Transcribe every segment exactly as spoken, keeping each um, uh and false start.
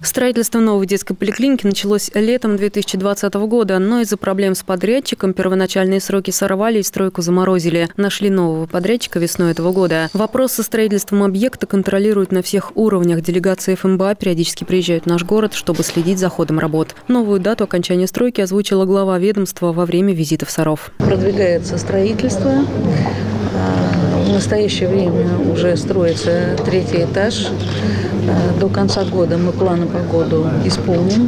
Строительство новой детской поликлиники началось летом две тысячи двадцатого года, но из-за проблем с подрядчиком первоначальные сроки сорвали и стройку заморозили. Нашли нового подрядчика весной этого года. Вопрос со строительством объекта контролируют на всех уровнях. Делегации эф эм бэ а периодически приезжают в наш город, чтобы следить за ходом работ. Новую дату окончания стройки озвучила глава ведомства во время визита в Саров. Продвигается строительство. В настоящее время уже строится третий этаж. До конца года мы планы по году исполним.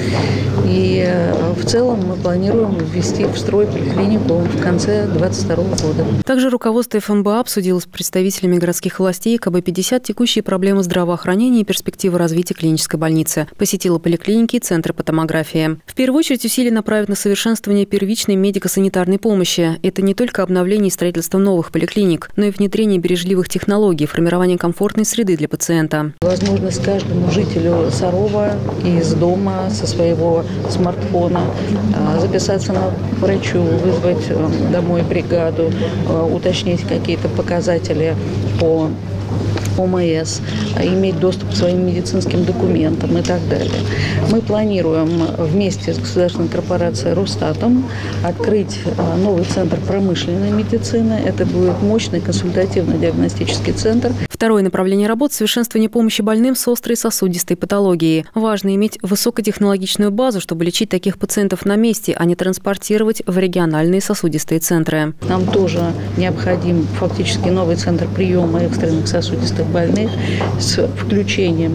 И в целом мы планируем ввести в строй поликлинику в конце две тысячи двадцать второго года. Также руководство эф эм бэ а обсудило с представителями городских властей ка бэ пятьдесят текущие проблемы здравоохранения и перспективы развития клинической больницы. Посетила поликлиники и центры по томографии. В первую очередь усилия направят на совершенствование первичной медико-санитарной помощи. Это не только обновление и строительство новых поликлиник, но и внедрение бережливых технологий, формирование комфортной среды для пациента. Возможность каждому жителю Сарова из дома со своего смартфона записаться на врачу, вызвать домой бригаду, уточнить какие-то показатели по о эм эс, иметь доступ к своим медицинским документам и так далее. Мы планируем вместе с государственной корпорацией Росстатом открыть новый центр промышленной медицины. Это будет мощный консультативно-диагностический центр. Второе направление работ – совершенствование помощи больным с острой сосудистой патологией. Важно иметь высокотехнологичную базу, чтобы лечить таких пациентов на месте, а не транспортировать в региональные сосудистые центры. Нам тоже необходим фактически новый центр приема экстренных сосудистых больных с включением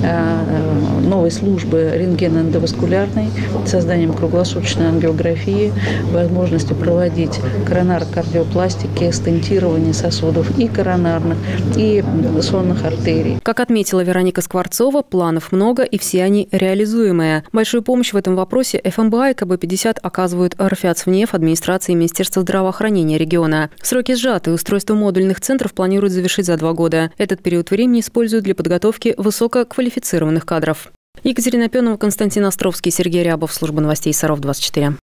новой службы рентгено-эндоваскулярной, созданием круглосуточной ангиографии, возможностью проводить коронарокардиопластики, стентирование сосудов и коронарных, и сонных артерий. Как отметила Вероника Скворцова, планов много и все они реализуемые. Большую помощь в этом вопросе эф эм бэ а и ка бэ пятьдесят оказывают РФЯЦ-ВНЕФ, администрации Министерства здравоохранения региона. Сроки сжаты, устройство модульных центров планируют завершить за два года. Этот период времени используют для подготовки высококвалифицированных кадров. Екатерина Пенова, Константин Островский, Сергей Рябов, служба новостей Саров двадцать четыре.